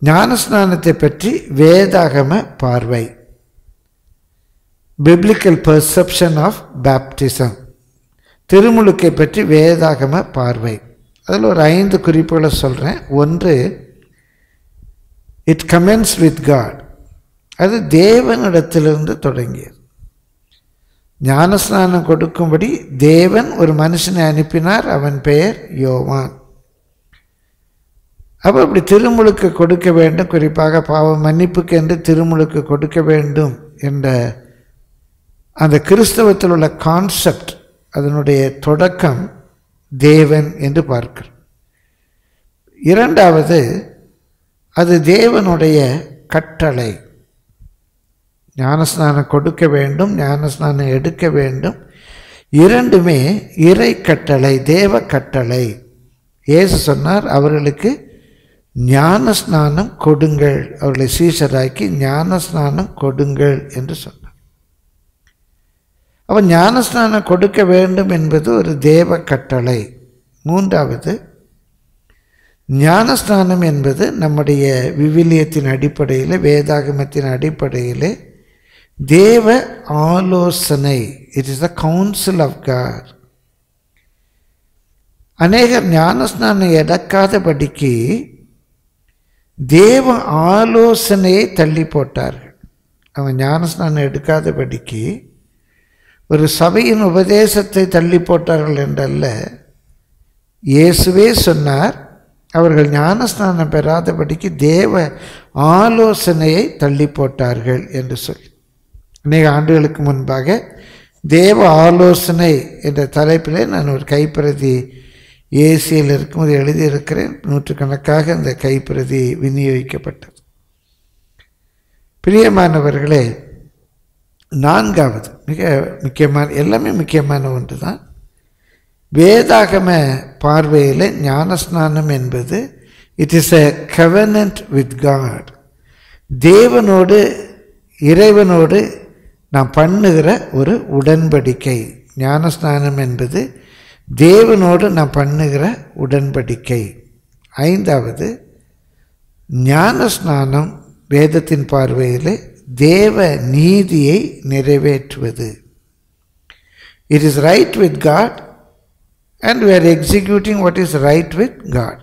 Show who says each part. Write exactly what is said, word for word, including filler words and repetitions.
Speaker 1: ஞானஸ்நானத்தை பற்றி வேதாகம பார்வை, biblical perception of baptism. திருமுழுக்கை பற்றி வேதாகம பார்வை. அதில் ஒரு ஐந்து குறிப்புகளை சொல்கிறேன். ஒன்று, இட் கமென்ஸ் வித் காட். அது தேவனிடத்திலிருந்து தொடங்கியது. ஞானஸ்நானம் கொடுக்கும்படி தேவன் ஒரு மனுஷனை அனுப்பினார். அவன் பெயர் யோவான். அப்போ அப்படி திருமுழுக்கு கொடுக்க வேண்டும், குறிப்பாக பாவ மன்னிப்புக்கு என்று திருமுழுக்கு கொடுக்க வேண்டும் என்ற அந்த கிறிஸ்தவத்தில் உள்ள கான்செப்ட், அதனுடைய தொடக்கம் தேவன் என்று பார்க்கிறோம். இரண்டாவது, அது தேவனுடைய கட்டளை. ஞானஸ்நானம் கொடுக்க வேண்டும், ஞானஸ்நானம் எடுக்க வேண்டும், இரண்டுமே இறை கட்டளை, தேவ கட்டளை. இயேசு சொன்னார், அவர்களுக்கு ஞானஸ்நானம் கொடுங்கள், அவர்களை சீஷராக்கி ஞானஸ்நானம் கொடுங்கள் என்று சொன்னார். அப்போ ஞானஸ்நானம் கொடுக்க வேண்டும் என்பது ஒரு தேவ கட்டளை. மூன்றாவது, ஞானஸ்நானம் என்பது நம்முடைய விவிலியத்தின் அடிப்படையில், வேதாகமத்தின் அடிப்படையில் தேவ ஆலோசனை. It is the council of God. அநேகர் ஞானஸ்நானம் எடுக்காதபடிக்கு தேவ ஆலோசனையை தள்ளி போட்டார்கள். அவங்க ஞானஸ்நானம் எடுக்காதபடிக்கு ஒரு சபையின் உபதேசத்தை தள்ளி போட்டார்கள் என்றல்ல, இயேசுவே சொன்னார், அவர்கள் ஞானஸ்நானம் பெறாதபடிக்கு தேவ ஆலோசனையை தள்ளி போட்டார்கள் என்று சொல்லி. அநேக ஆண்டுகளுக்கு முன்பாக தேவ ஆலோசனை என்ற தலைப்பிலே நான் ஒரு கைப்பிரதி ஏசியில் இருக்கும்போது எழுதியிருக்கிறேன். நூற்றுக்கணக்காக இந்த கைப்பிரதி விநியோகிக்கப்பட்டது. பிரியமானவர்களே, நான்காவது மிக முக்கியமான, எல்லாமே முக்கியமான ஒன்று தான், வேதாகம பார்வையில் ஞானஸ்நானம் என்பது it is a covenant with God. தேவனோடு, இறைவனோடு நாம் பண்ணுகிற ஒரு உடன்படிக்கை. ஞானஸ்நானம் என்பது தேவனோடு நாம் பண்ணுகிற உடன்படிக்கை. ஐந்தாவது, ஞானஸ்நானம் வேதத்தின் பார்வையில் தேவ நீதியை நிறைவேற்றுவது. It is right with God and we are executing what is right with God.